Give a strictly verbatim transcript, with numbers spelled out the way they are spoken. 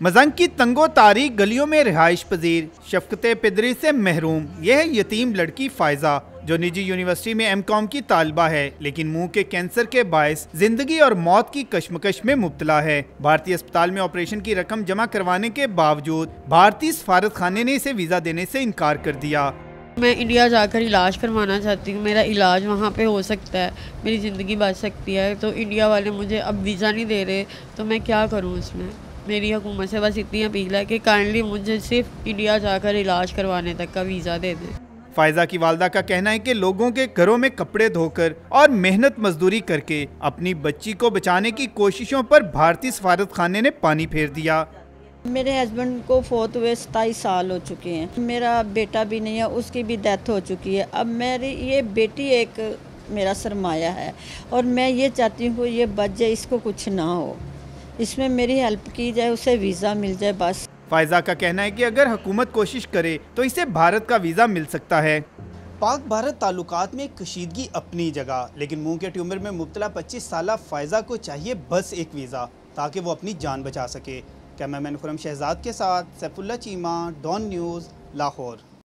मजंग की तंगो तारीख गलियों में रिहाइश पजीर, शफकते पिदरी से महरूम। यह है यतीम लड़की फायजा जो निजी यूनिवर्सिटी में एम कॉम की तालिबा है, लेकिन मुंह के कैंसर के बायस जिंदगी और मौत की कश्मकश में मुब्तला है। भारतीय अस्पताल में ऑपरेशन की रकम जमा करवाने के बावजूद भारतीय सफारत खाने ने इसे वीजा देने से इनकार कर दिया। मैं इंडिया जाकर इलाज करवाना चाहती हूँ, मेरा इलाज वहाँ पे हो सकता है, मेरी ज़िंदगी बच सकती है, तो इंडिया वाले मुझे अब वीज़ा नहीं दे रहे, तो मैं क्या करूँ उसमें। मेरी हुकूमत से बस इतनी अपील है कि काइंडली मुझे सिर्फ इंडिया जाकर इलाज करवाने तक का वीज़ा दे दें। फायजा की वालदा का कहना है कि लोगों के घरों में कपड़े धोकर और मेहनत मजदूरी करके अपनी बच्ची को बचाने की कोशिशों पर भारतीय सफारत खाने ने पानी फेर दिया। मेरे हस्बैंड को फोत हुए सताईस साल हो चुके हैं, मेरा बेटा भी नहीं है, उसकी भी डेथ हो चुकी है। अब मेरी ये बेटी एक मेरा सरमाया है और मैं ये चाहती हूँ ये बच जाए, इसको कुछ ना हो, इसमें मेरी हेल्प की जाए, उसे वीज़ा मिल जाए बस। फायजा का कहना है कि अगर हुकूमत कोशिश करे तो इसे भारत का वीज़ा मिल सकता है। पाक भारत ताल्लुकात में कशीदगी अपनी जगह, लेकिन मुंह के ट्यूमर में मुब्तला पच्चीस साल फायजा को चाहिए बस एक वीज़ा ताकि वो अपनी जान बचा सके। कैमरामैन खुरम शहजाद के साथ सैफ उल्लाह चीमा, डॉन न्यूज़, लाहौर।